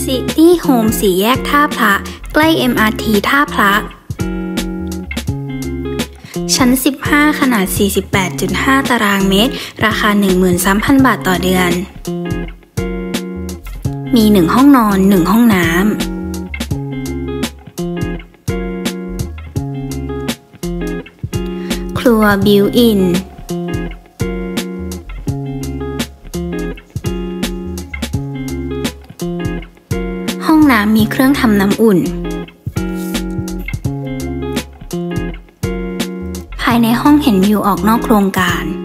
ซิตี้โฮม4 แยกท่าพระใกล้ MRT ท่าพระชั้น 15 ขนาด 48.5 ตารางเมตรราคา 13,000 บาทต่อเดือนมี1ห้องนอน1ห้องน้ำครัวบิวอินห้องน้ำมีเครื่องทำน้ำอุ่นภายในห้องเห็นวิวออกนอกโครงการ